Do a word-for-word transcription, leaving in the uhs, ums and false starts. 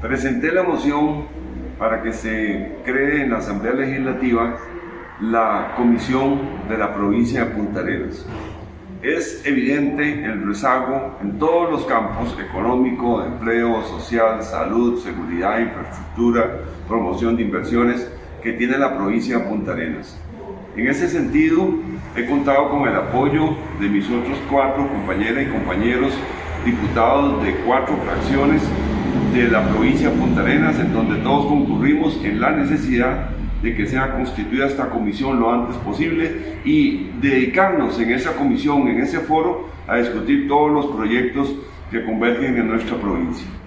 Presenté la moción para que se cree en la Asamblea Legislativa la Comisión de la provincia de Punta Arenas. Es evidente el rezago en todos los campos: económico, de empleo, social, salud, seguridad, infraestructura, promoción de inversiones, que tiene la provincia de Punta Arenas. En ese sentido, he contado con el apoyo de mis otros cuatro compañeras y compañeros diputados de cuatro fracciones de la provincia de Punta Arenas, en donde todos concurrimos en la necesidad de que sea constituida esta comisión lo antes posible y dedicarnos en esa comisión, en ese foro, a discutir todos los proyectos que convergen en nuestra provincia.